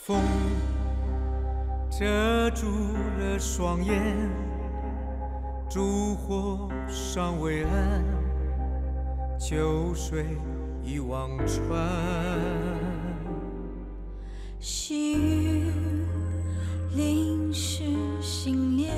风遮住了双眼，烛火尚未暗，秋水已望穿。 细雨淋湿心莲，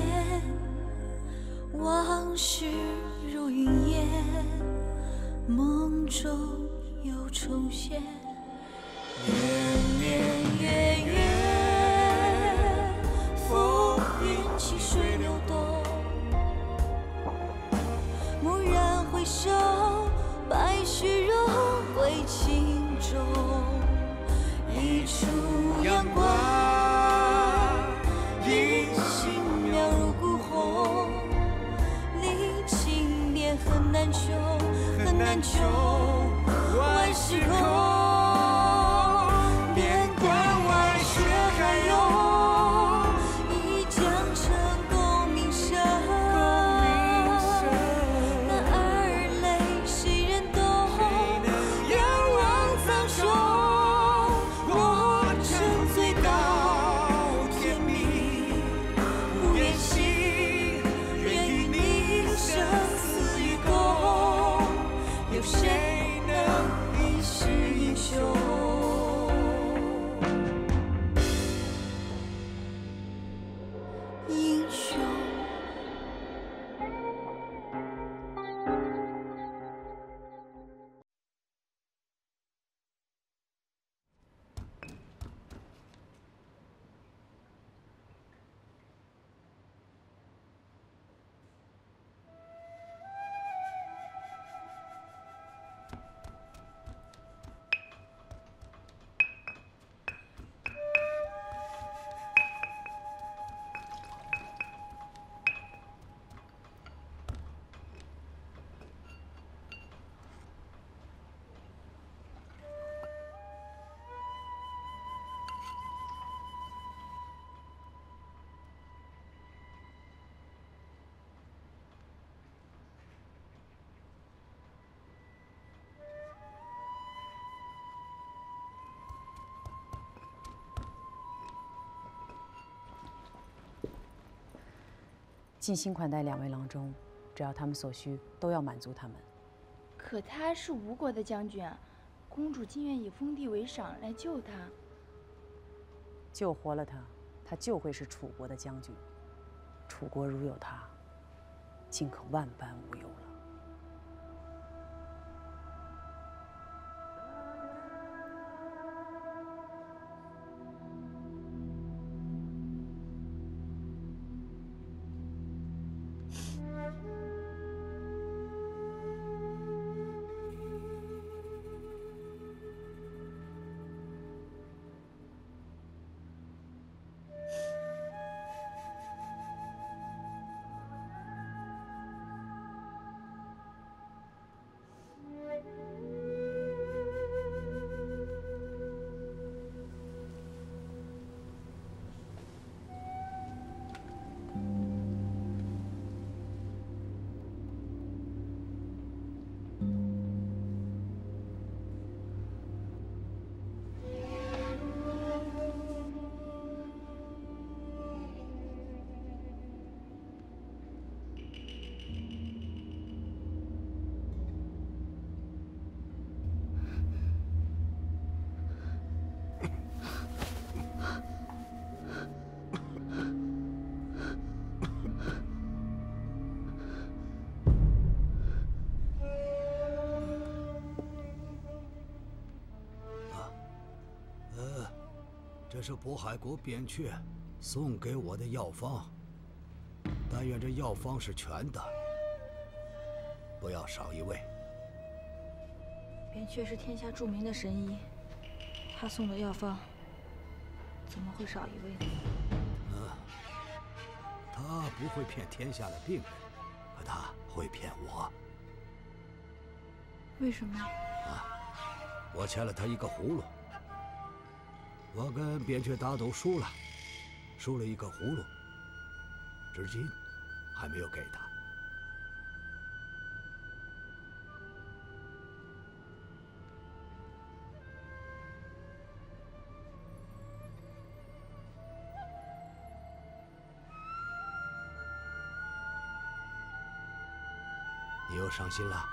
往事如云烟，梦中又重现。年年月月，风云起水流动。蓦然回首，白须融归轻重。一处阳光，一心描入骨红。离情点很难求，很难求，万事空。边关外雪还涌，一江城共鸣声。男儿泪，谁人懂？仰望苍穹，我沉醉到天明。不愿醒，愿与你生死与共。有谁能一世英雄？英雄。 尽心款待两位郎中，只要他们所需，都要满足他们。 可他是吴国的将军啊，公主竟愿以封地为赏来救他。 救活了他，他就会是楚国的将军。楚国如有他，竟可万般无忧了。 这是渤海国扁鹊送给我的药方，但愿这药方是全的，不要少一味。 扁鹊是天下著名的神医，他送的药方怎么会少一味呢？ 他不会骗天下的病人，可他会骗我。 为什么？ 我欠了他一个葫芦。我跟扁鹊打赌输了一个葫芦，至今还没有给他。 又伤心了？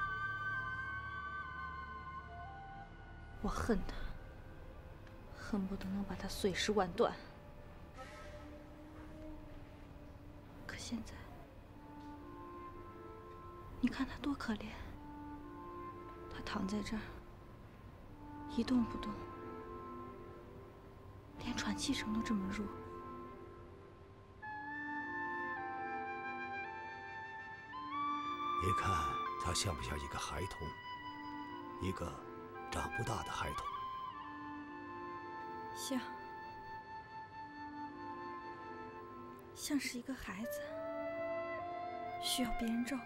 我恨他，恨不得能把他碎尸万段。可现在，你看他多可怜，他躺在这儿，一动不动，连喘气声都这么弱。 你看他像不像一个孩童？一个长不大的孩童。 像是一个孩子，需要别人照顾，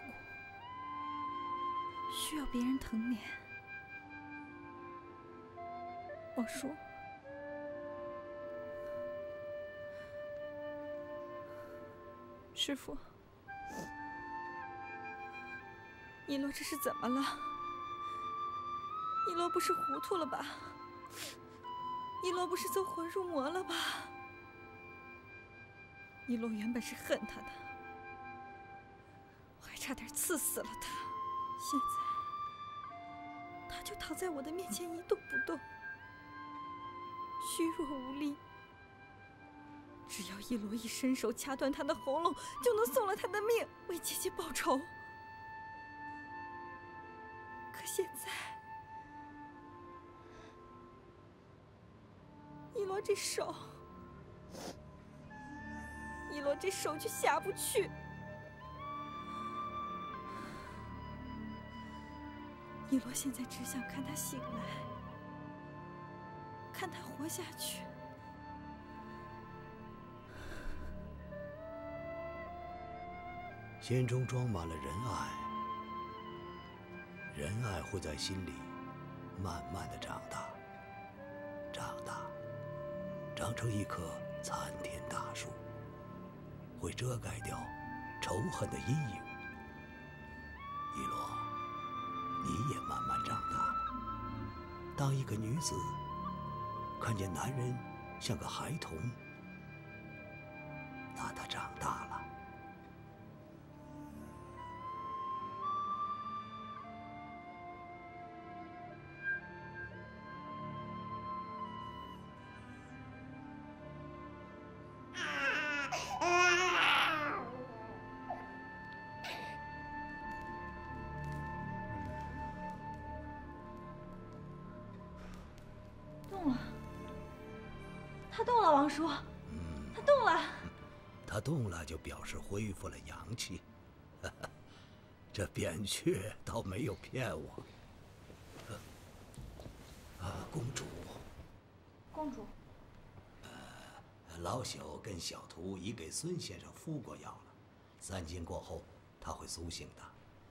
需要别人疼怜。王叔，师父，一洛这是怎么了？一洛不是糊涂了吧？一洛不是走火入魔了吧？一洛原本是恨他的，我还差点刺死了他。现在，他就躺在我的面前一动不动，虚弱无力。只要一洛一伸手掐断他的喉咙，就能送了他的命，为姐姐报仇。可现在，一洛这手，就下不去。一洛现在只想看他醒来，看他活下去。 心中装满了仁爱，仁爱会在心里慢慢的长大，长成一棵参天大树，会遮盖掉仇恨的阴影。一洛，你也慢慢长大了。当一个女子看见男人像个孩童，那她长大了。 他动了，王叔，他动了。 他动了，就表示恢复了阳气。这扁鹊倒没有骗我。公主。 公主。 老朽跟小徒已给孙先生敷过药了，3更过后他会苏醒的。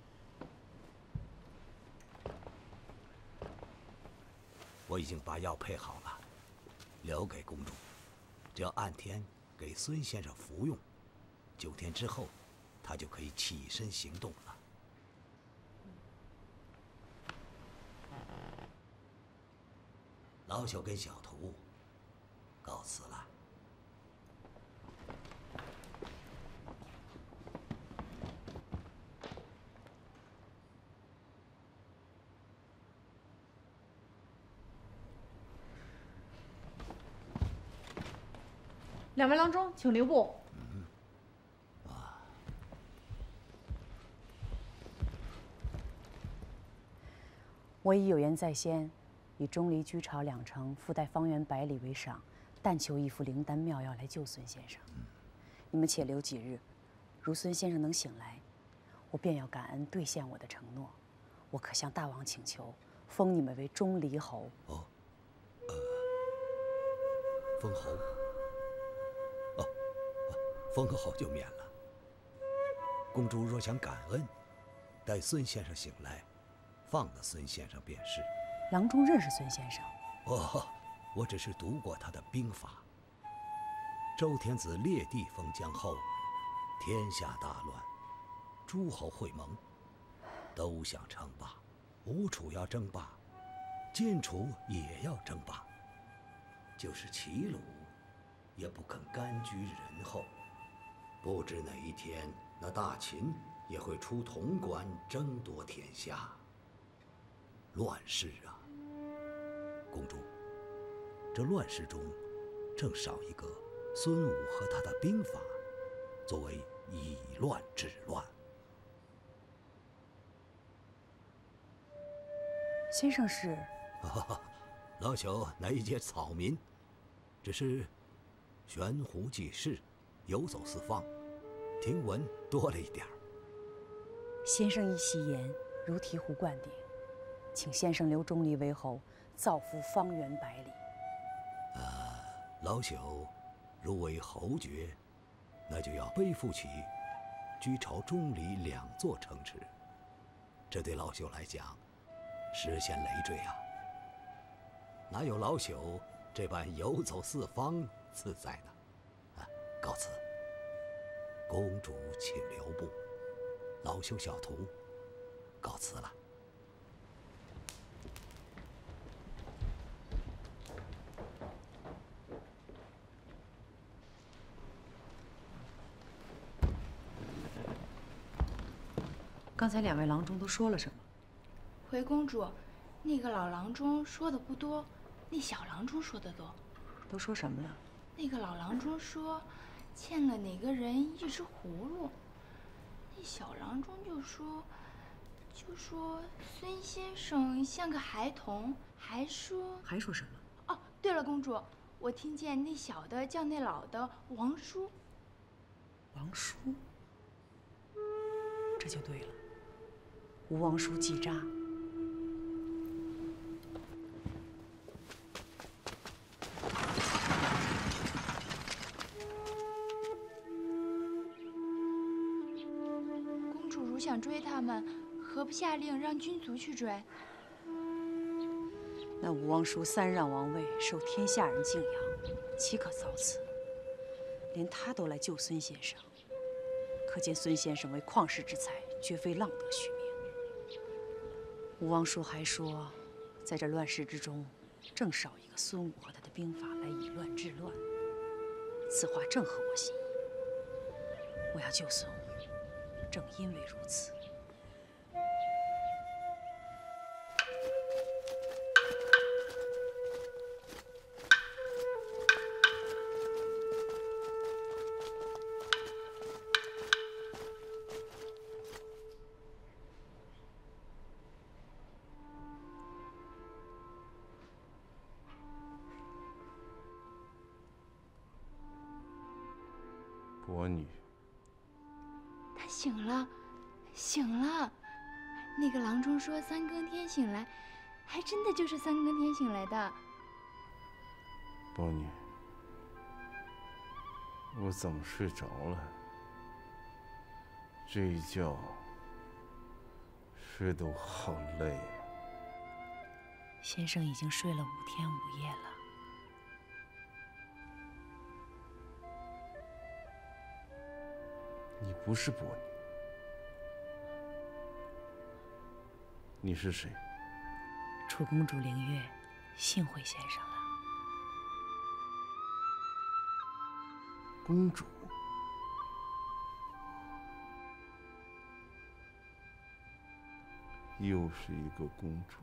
我已经把药配好了，留给公主，只要按天给孙先生服用，9天之后，他就可以起身行动了。老朽跟小徒告辞了。 两位郎中，请留步。 我已有言在先，以钟离居巢2城，附带方圆100里为赏，但求一副灵丹妙药来救孙先生。你们且留几日，如孙先生能醒来，我便要感恩兑现我的承诺。我可向大王请求，封你们为钟离侯。 哦，封侯。封个侯就免了。公主若想感恩，待孙先生醒来，放了孙先生便是。 郎中认识孙先生？ 我只是读过他的兵法。周天子列地封疆后，天下大乱，诸侯会盟，都想称霸。吴楚要争霸，晋楚也要争霸，就是齐鲁，也不肯甘居人后。不知哪一天，那大秦也会出潼关争夺天下。乱世啊，公主，这乱世中，正少一个孙武和他的兵法，作为以乱治乱。 先生是？ 老朽乃一介草民，只是悬壶济世，游走四方，听闻多了一点儿。 先生一席言，如醍醐灌顶，请先生留钟离为侯，造福方圆百里。 老朽如为侯爵，那就要背负起居巢钟离2座城池，这对老朽来讲，实现累赘啊！哪有老朽这般游走四方自在的？告辞。公主请留步，老朽小徒告辞了。 刚才2位郎中都说了什么？ 回公主，那个老郎中说的不多，那小郎中说的多。 都说什么了？ 那个老郎中说，欠了哪个人一只葫芦。那小郎中就说孙先生像个孩童，还说什么？ 哦，对了，公主，我听见那小的叫那老的王叔。 王叔，这就对了。吴王叔季札。 公主如想追他们，何不下令让军卒去追？ 那吴王叔3让王位，受天下人敬仰，岂可造次？连他都来救孙先生，可见孙先生为旷世之才，绝非浪得虚名。吴王叔还说，在这乱世之中，正少一个孙武和他的兵法来以乱治乱。此话正合我心意。我要救孙武，正因为如此。 伯女， 他醒了，醒了。那个郎中说3更天醒来，还真的就是3更天醒来的。 伯女，我怎么睡着了？这一觉睡得我好累啊。 先生已经睡了5天5夜了。 你不是伯女，你是谁？ 楚公主凌月，幸会先生了。 公主，又是一个公主。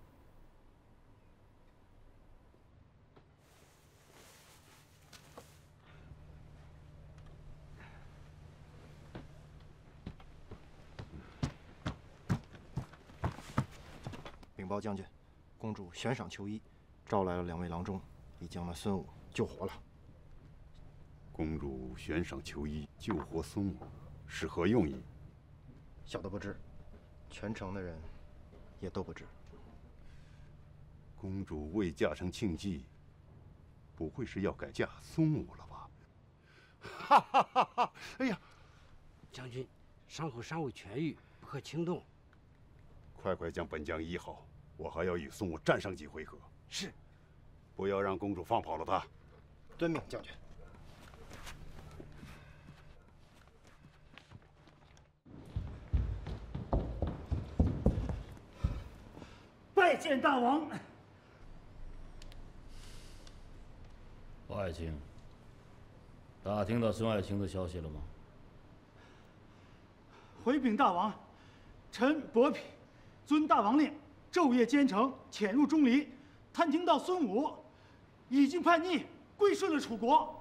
禀报将军，公主悬赏求医，招来了2位郎中，已将那孙武救活了。 公主悬赏求医，救活孙武，是何用意？ 小的不知，全城的人也都不知。 公主未嫁成庆忌，不会是要改嫁孙武了吧？哈哈哈哈！哎呀， 将军，伤口尚未痊愈，不可轻动。 快快将本将医好，我还要与孙武战上几回合。 是， 不要让公主放跑了他。 遵命，将军。 拜见大王。 华爱卿，打听到孙爱卿的消息了吗？ 回禀大王，臣伯嚭遵大王令，昼夜兼程，潜入钟离，探听到孙武已经叛逆，归顺了楚国。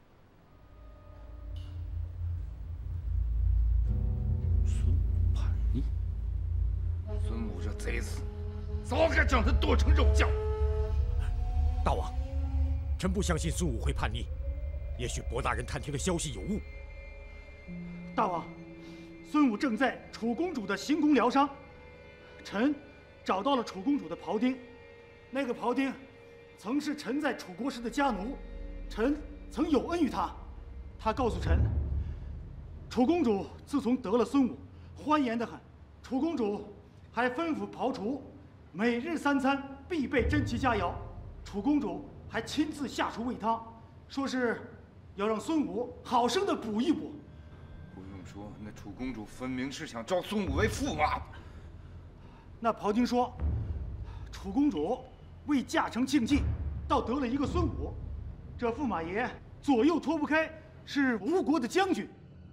孙武叛逆？ 孙武这贼子，早该将他剁成肉酱。 大王，臣不相信孙武会叛逆，也许薄大人探听的消息有误。 大王，孙武正在楚公主的行宫疗伤，臣找到了楚公主的庖丁，那个庖丁曾是臣在楚国时的家奴，臣曾有恩于他。他告诉臣，楚公主自从得了孙武，欢颜得很。楚公主还吩咐庖厨，每日3餐必备珍奇佳肴。楚公主还亲自下厨煨汤，说是要让孙武好生的补一补。 不用说，那楚公主分明是想招孙武为驸马。 那庖丁说，楚公主为嫁成庆忌，倒得了一个孙武，这驸马爷左右脱不开，是吴国的将军。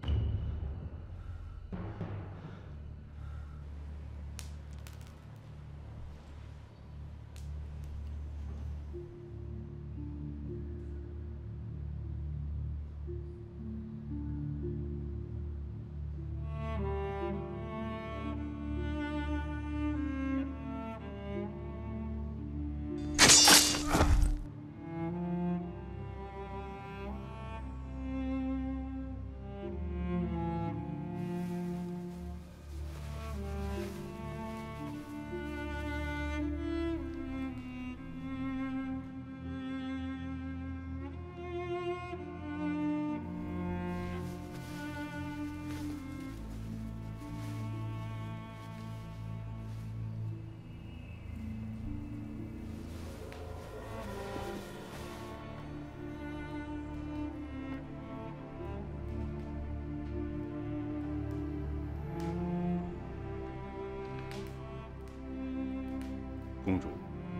公主，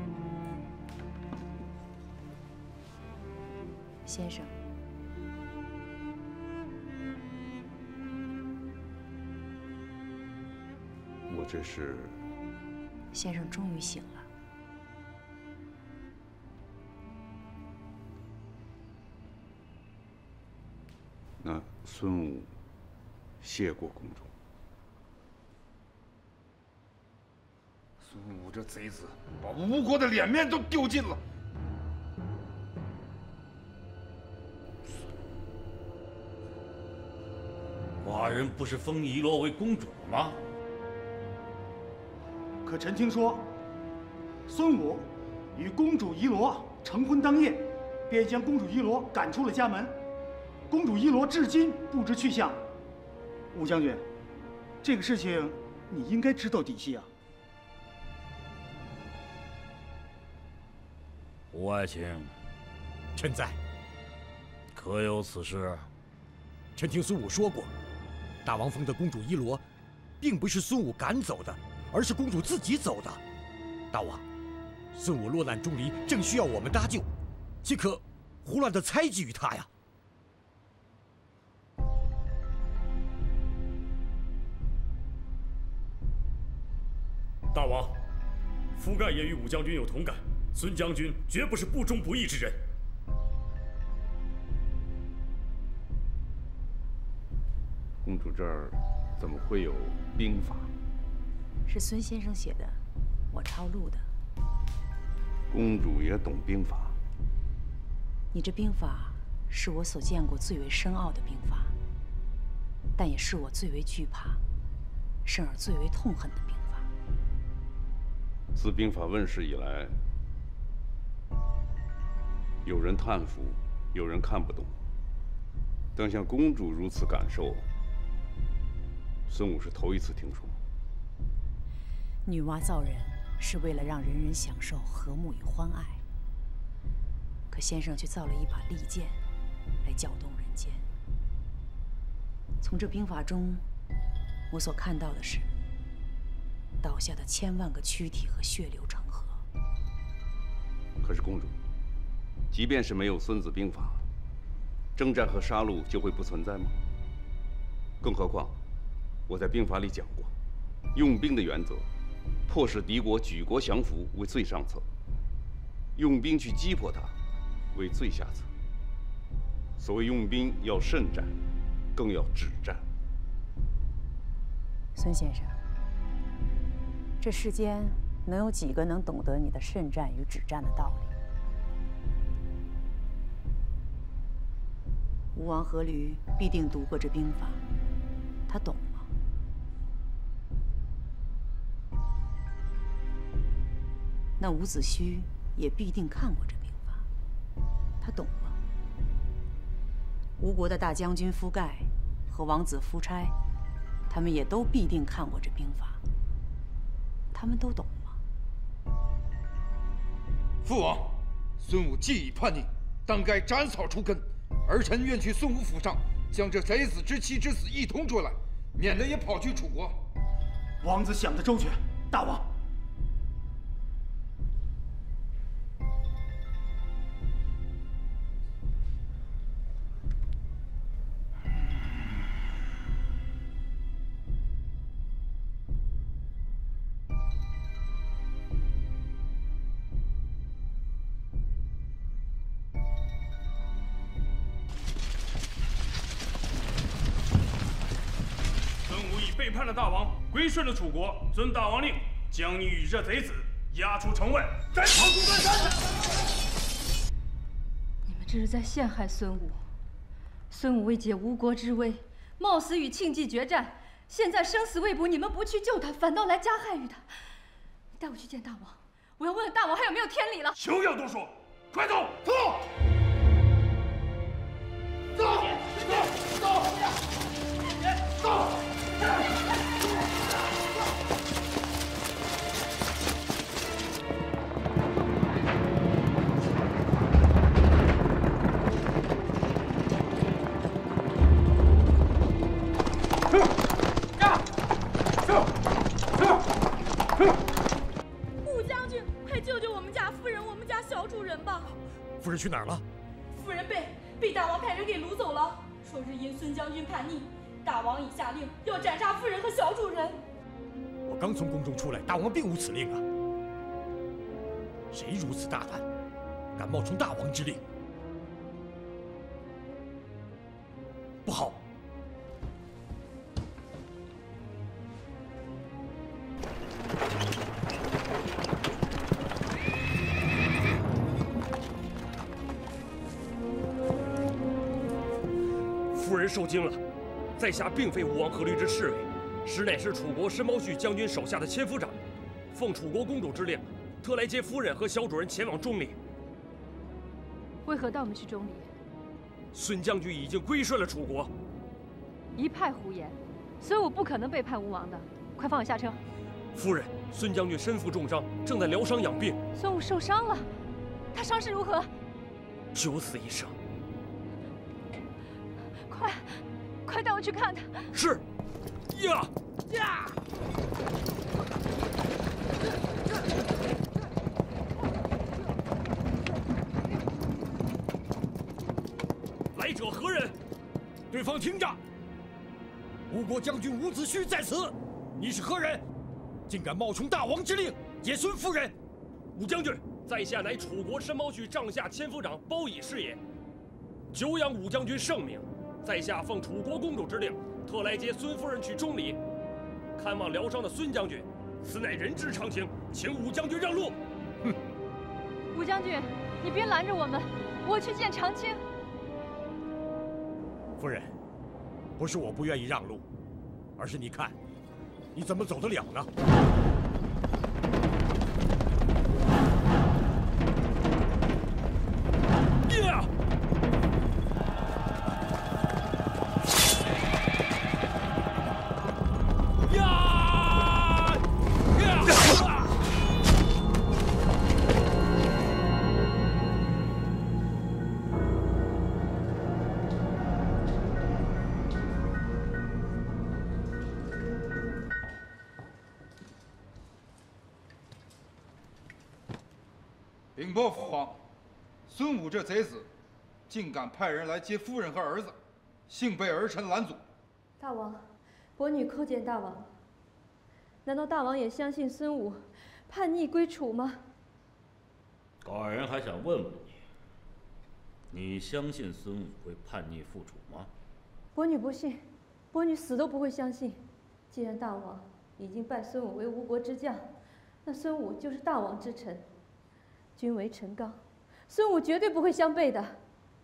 先生， 我这是…… 先生终于醒了。 那孙武谢过公主。 孙武这贼子，把吴国的脸面都丢尽了。 寡人不是封仪罗为公主吗？ 可臣听说，孙武与公主仪罗成婚当夜，便将公主仪罗赶出了家门。公主仪罗至今不知去向。武将军，这个事情你应该知道底细啊。 吴爱卿， 臣在。 可有此事？ 臣听孙武说过，大王封的公主仪罗，并不是孙武赶走的，而是公主自己走的。大王，孙武落难钟离，正需要我们搭救，岂可胡乱的猜忌于他呀？ 大王，夫盖也与武将军有同感。孙将军绝不是不忠不义之人。 公主这儿怎么会有兵法？ 是孙先生写的，我抄录的。 公主也懂兵法？ 你这兵法是我所见过最为深奥的兵法，但也是我最为惧怕，甚而最为痛恨的兵法。 自兵法问世以来，有人叹服，有人看不懂。但像公主如此感受，孙武是头一次听说。 女娲造人是为了让人人享受和睦与欢爱，可先生却造了一把利剑来搅动人间。从这兵法中，我所看到的是倒下的千万个躯体和血流成河。 可是公主，即便是没有孙子兵法，征战和杀戮就会不存在吗？更何况， 我在兵法里讲过，用兵的原则，迫使敌国举国降服为最上策，用兵去击破他为最下策。所谓用兵要慎战，更要止战。 孙先生，这世间能有几个能懂得你的慎战与止战的道理？吴王阖闾必定读过这兵法，他懂吗？那伍子胥也必定看过这兵法，他懂吗？吴国的大将军夫盖和王子夫差，他们也都必定看过这兵法，他们都懂吗？ 父王，孙武既已叛逆，当该斩草除根。儿臣愿去孙武府上，将这贼子之妻之子一同捉来，免得也跑去楚国。 王子想得周全，大王。 背叛了大王，归顺了楚国，遵大王令，将你与这贼子押出城外，斩草除根。 你们这是在陷害孙武。孙武为解吴国之危，冒死与庆忌决战，现在生死未卜，你们不去救他，反倒来加害于他。带我去见大王，我要问问大王还有没有天理了。 休要多说，快走！ 走！走！走！走！ 武将军，快救救我们家夫人，我们家小主人吧！ 夫人去哪儿了？ 夫人被大王派人给掳走了，说是因孙将军叛逆。大王已下令要斩杀夫人和小主人。 我刚从宫中出来，大王并无此令啊！谁如此大胆，敢冒充大王之令？不好！ 夫人受惊了。在下并非吴王阖闾之侍卫，实乃是楚国申包胥将军手下的千夫长，奉楚国公主之令，特来接夫人和小主人前往钟离。 为何带我们去钟离？ 孙将军已经归顺了楚国。 一派胡言！孙武不可能背叛吴王的。快放我下车。 夫人，孙将军身负重伤，正在疗伤养病。 孙武受伤了，他伤势如何？ 九死一生。 快带我去看他！ 是。呀！来者何人？ 对方听着！吴国将军伍子胥在此，你是何人？竟敢冒充大王之令，劫孙夫人！ 武将军，在下乃楚国申包胥帐下千夫长包乙是也。久仰武将军圣明。在下奉楚国公主之令，特来接孙夫人去钟离，看望疗伤的孙将军，此乃人之常情，请武将军让路。 哼！ 武将军，你别拦着我们，我去见长卿。 夫人，不是我不愿意让路，而是你看，你怎么走得了呢？ 禀报父皇，孙武这贼子，竟敢派人来接夫人和儿子，幸被儿臣拦阻。 大王， 伯女叩见大王。难道大王也相信孙武叛逆归楚吗？ 寡人还想问问你，你相信孙武会叛逆复楚吗？ 伯女不信，伯女死都不会相信。既然大王已经拜孙武为吴国之将，那孙武就是大王之臣。君为臣纲，孙武绝对不会相背的。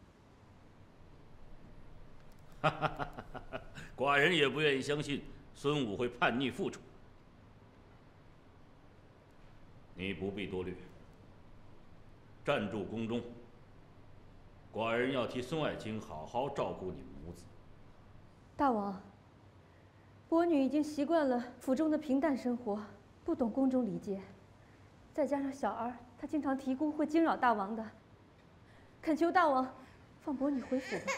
寡人也不愿意相信孙武会叛逆复楚。你不必多虑，暂住宫中。寡人要替孙爱卿好好照顾你们母子。 大王，伯女已经习惯了府中的平淡生活，不懂宫中礼节。再加上小儿他经常啼哭，会惊扰大王的。恳求大王放伯女回府吧。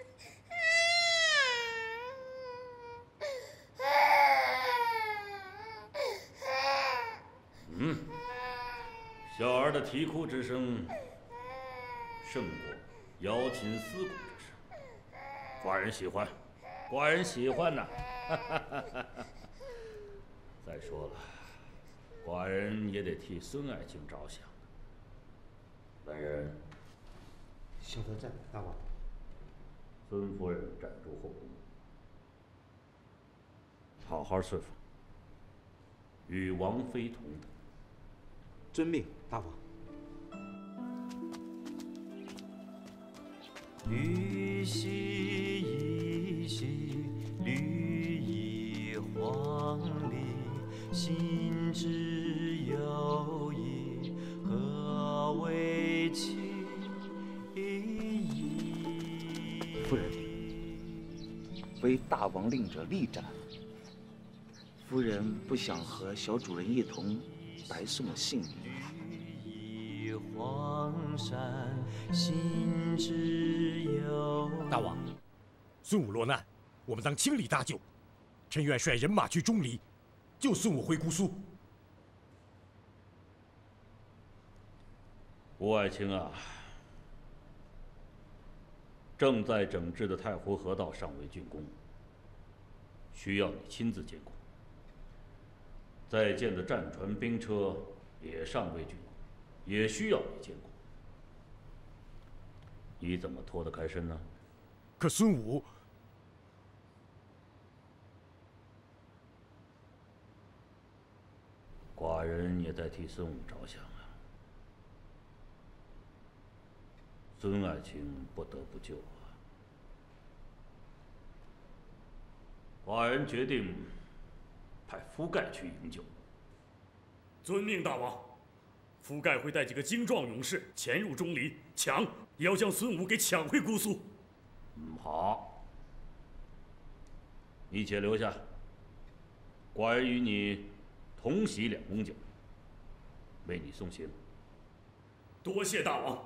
小儿的啼哭之声胜过瑶琴思鼓之声，寡人喜欢，寡人喜欢呐。再说了，寡人也得替孙爱卿着想。本人小德在，大王。 孙夫人暂住后宫，好好侍奉，与王妃同等。 遵命，大王。 玉兮一兮，绿意黄鹂，心之有意，何为其意？ 夫人，为大王令者力斩。夫人不想和小主人一同白送了性命。 大王，孙武落难，我们当倾力搭救。臣愿率人马去钟离，救孙武回姑苏。 吴爱卿啊，正在整治的太湖河道尚未竣工，需要你亲自监控。在建的战船、兵车也尚未竣工，也需要你监控。你怎么脱得开身呢？ 可孙武， 寡人也在替孙武着想啊。孙爱卿不得不救啊。寡人决定派夫盖去营救。 遵命，大王。夫盖会带几个精壮勇士潜入钟离，抢也要将孙武给抢回姑苏。 好，你且留下。寡人与你同袭2公角，为你送行。 多谢大王。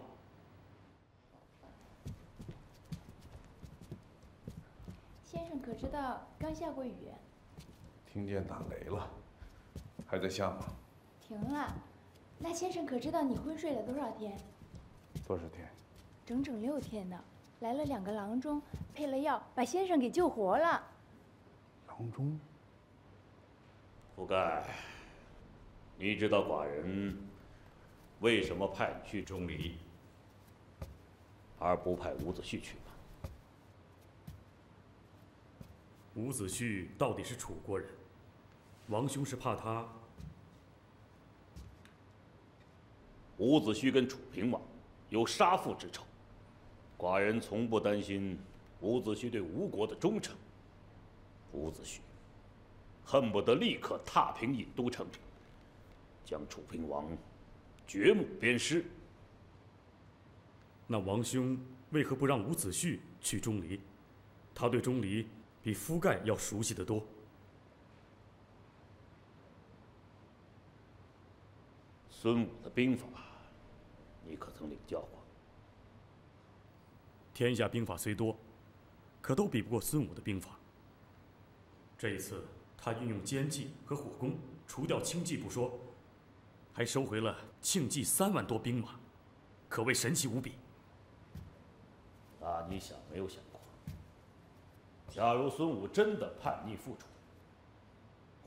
先生可知道刚下过雨？ 听见打雷了，还在下吗？ 停了。那先生可知道你昏睡了多少天？ 多少天？ 整整6天呢。来了2个郎中，配了药，把先生给救活了。 郎中？ 夫盖，你知道寡人为什么派你去钟离，而不派伍子胥去吗？ 伍子胥到底是楚国人，王兄是怕他。 伍子胥跟楚平王有杀父之仇，寡人从不担心伍子胥对吴国的忠诚。伍子胥恨不得立刻踏平郢都城，将楚平王掘墓鞭尸。 那王兄为何不让伍子胥去钟离？他对钟离比夫盖要熟悉得多。 孙武的兵法，你可曾领教过？ 天下兵法虽多，可都比不过孙武的兵法。这一次，他运用奸计和火攻，除掉轻骑不说，还收回了庆忌3万多兵马，可谓神奇无比。 那你想没有想过，假如孙武真的叛逆复楚，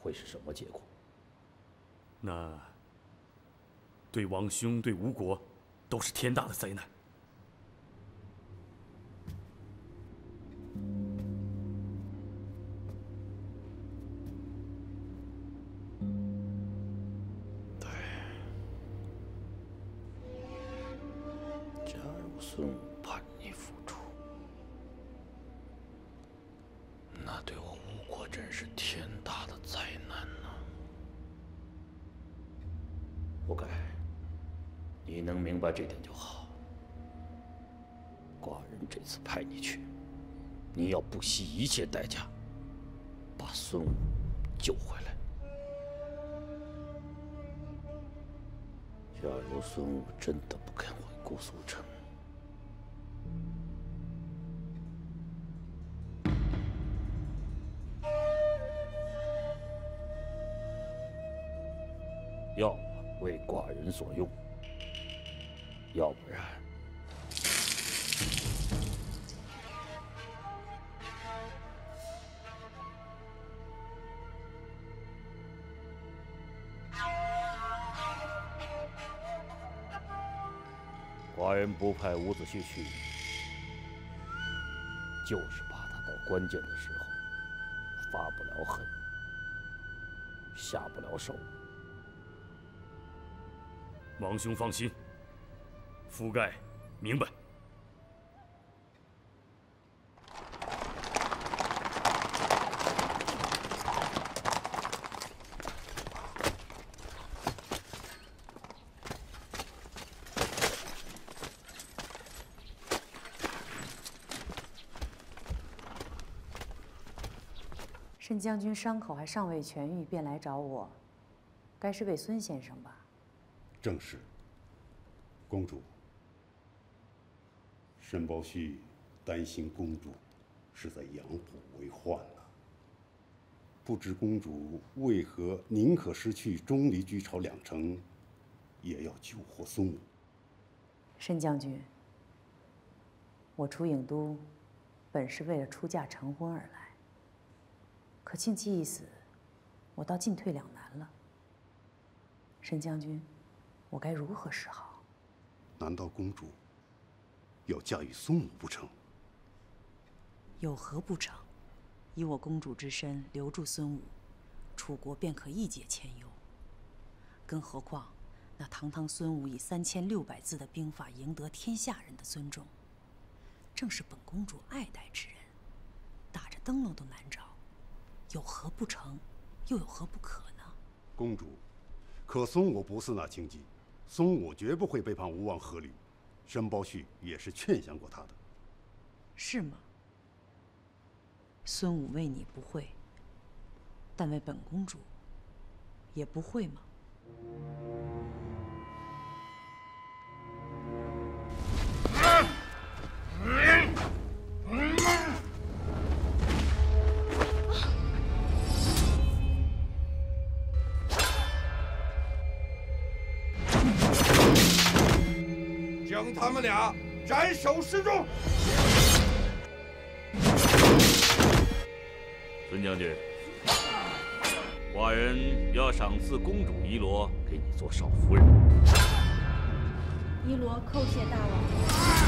会是什么结果？ 那对王兄、对吴国，都是天大的灾难。 对，假如孙武叛逆复出，那对我吴国真是天大的灾难呐！不该，你能明白这点就好。寡人这次派你去，你要不惜一切代价，把孙武救回来。假如孙武真的不肯回姑苏城，要么为寡人所用，要不然，寡人不派伍子胥去，就是怕他到关键的时候发不了狠，下不了手。 王兄放心，夫盖明白。 申将军伤口还尚未痊愈，便来找我，该是为孙先生吧？ 正是。公主，申包胥担心公主是在养虎为患呢。不知公主为何宁可失去钟离居巢2城，也要救活孙武？ 申将军，我出郢都，本是为了出嫁成婚而来。可庆忌一死，我倒进退两难了。申将军，我该如何是好？ 难道公主要嫁与孙武不成？ 有何不成？以我公主之身留住孙武，楚国便可一解千忧。更何况，那堂堂孙武以3600字的兵法赢得天下人的尊重，正是本公主爱戴之人，打着灯笼都难找。有何不成，又有何不可呢？ 公主，可孙武不似那轻骑，孙武绝不会背叛吴王阖闾，申包胥也是劝降过他的。 是吗？孙武为你不会，但为本公主也不会吗？ 将他们俩斩首示众。 孙将军，寡人要赏赐公主仪罗给你做少夫人。 仪罗叩谢大王。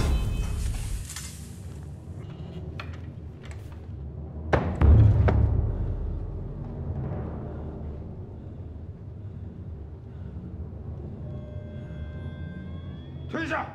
退下！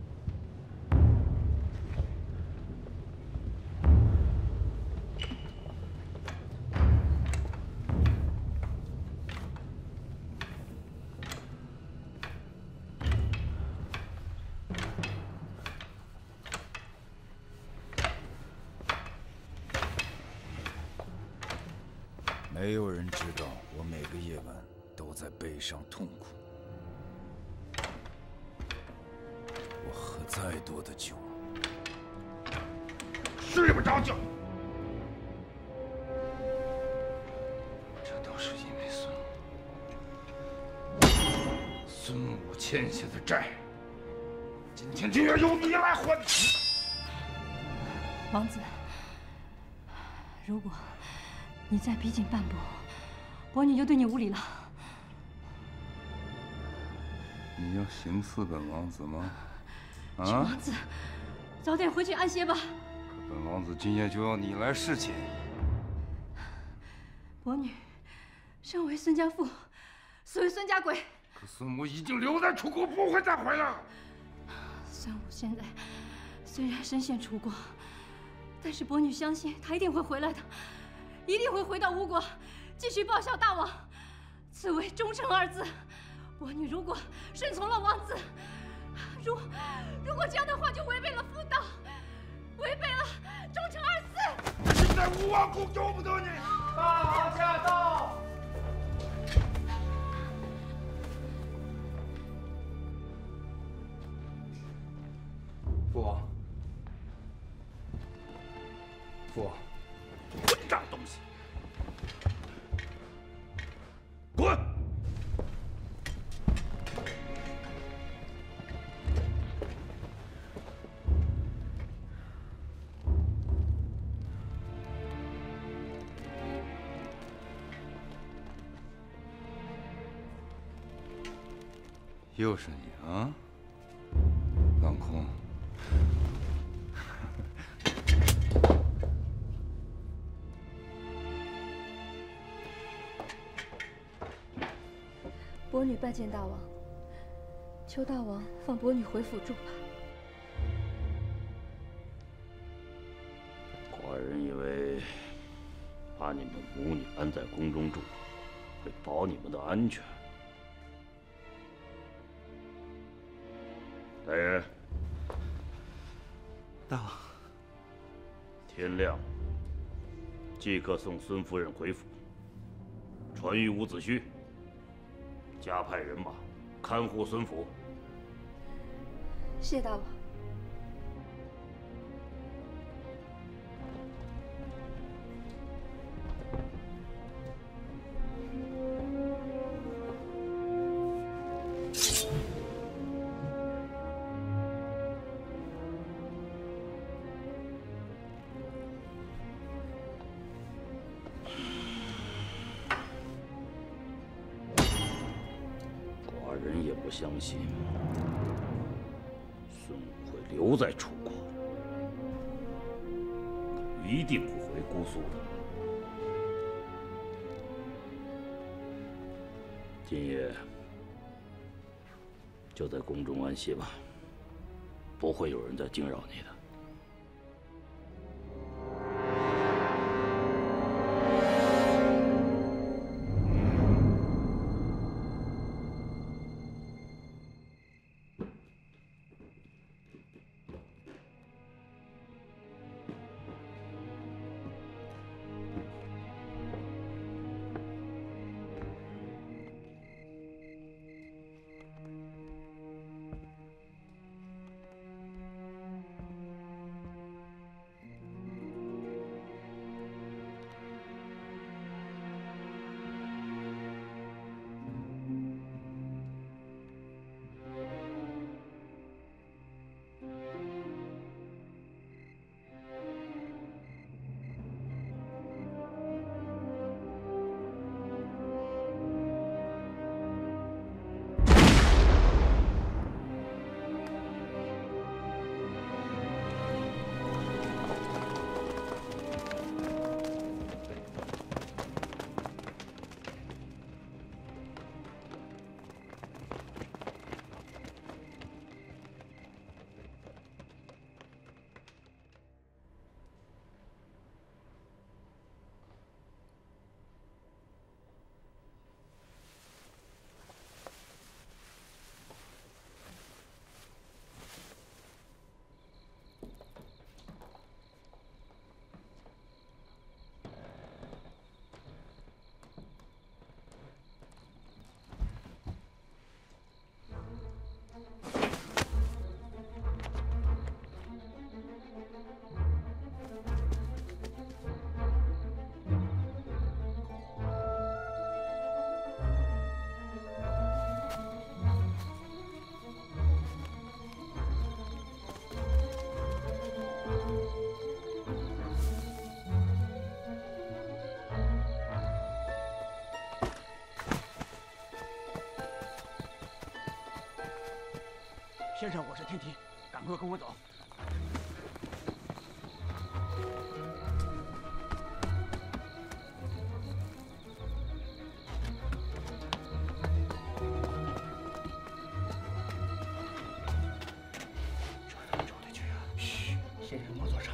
没有人知道，我每个夜晚都在悲伤痛苦。我喝再多的酒， 睡不着觉。 这都是因为孙武欠下的债，今天就要由你来还。 王子，如果你再逼近半步， 伯女又对你无礼了。 你要行刺本王子吗？ 陈王子，早点回去安歇吧。 可本王子今夜就要你来侍寝。 伯女，身为孙家妇，死为孙家鬼。 可孙武已经留在楚国，不会再回来了。 孙武现在虽然身陷楚国，但是伯女相信他一定会回来的，一定会回到吴国，继续报效大王。此为忠诚二字。伯女如果顺从了王子，如果这样的话，就违背了妇道，违背了忠诚二字。 现在吴王宫由不得你。 大王驾到！ 父王，父王， 混账东西，滚！又是你啊，郎空。 伯女拜见大王，求大王放伯女回府住吧。 寡人以为把你们母女安在宫中住，会保你们的安全。来人， 大王， 天亮即刻送孙夫人回府，传谕伍子胥，加派人马看护孙府。 谢大王。 人也不相信孙武会留在楚国，一定不回姑苏的。今夜就在宫中安歇吧，不会有人再惊扰你的。 先生，我是天梯，赶快跟我走。 先生，莫坐上。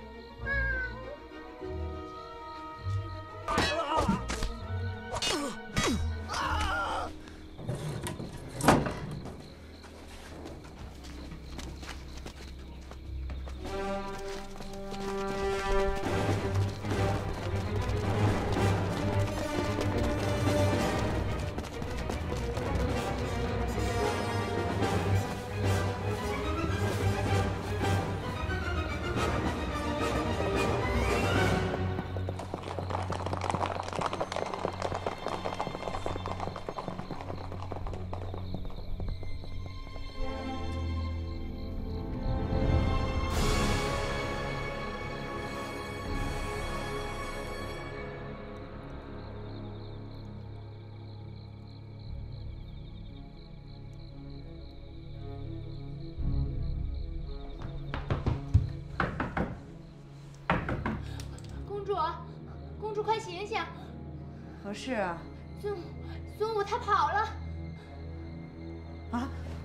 公主，快醒醒！ 何事啊？ 孙武他跑了。 啊！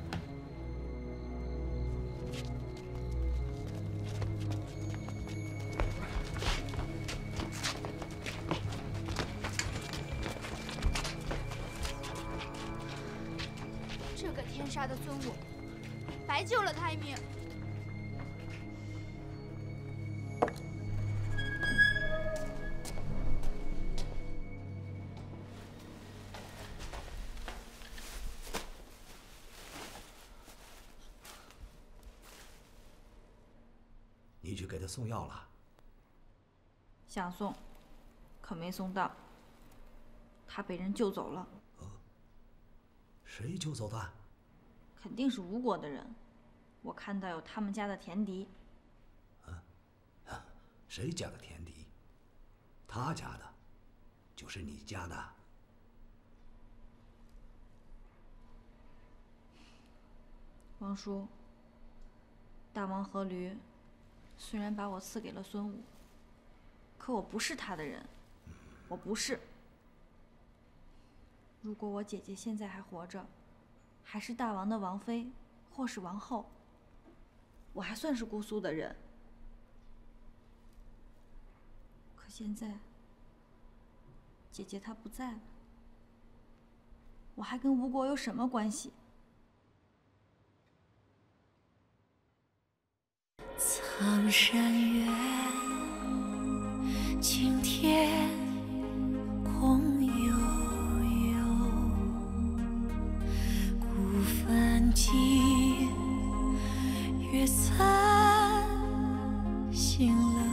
这个天杀的孙武，白救了他一命。 你去给他送药了？ 想送，可没送到。他被人救走了。 谁救走的？ 肯定是吴国的人，我看到有他们家的田敌。 谁家的田敌？他家的，就是你家的。 王叔，大王阖闾虽然把我赐给了孙武，可我不是他的人，我不是。如果我姐姐现在还活着，还是大王的王妃或是王后，我还算是姑苏的人。可现在，姐姐她不在了，我还跟吴国有什么关系？ 苍山远，青天空悠悠，孤帆尽，月残星冷。